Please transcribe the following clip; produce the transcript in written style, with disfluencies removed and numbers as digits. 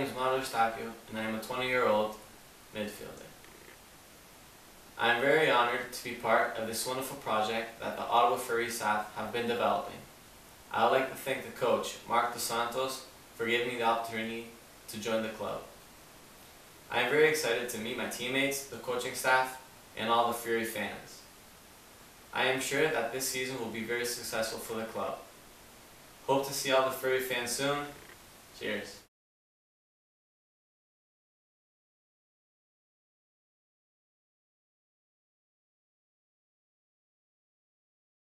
is Mauro and I am a 20-year-old midfielder. I am very honored to be part of this wonderful project that the Ottawa Furry staff have been developing. I would like to thank the coach, Mark Dos Santos, for giving me the opportunity to join the club. I am very excited to meet my teammates, the coaching staff, and all the Fury fans. I am sure that this season will be very successful for the club. Hope to see all the Furry fans soon. Cheers.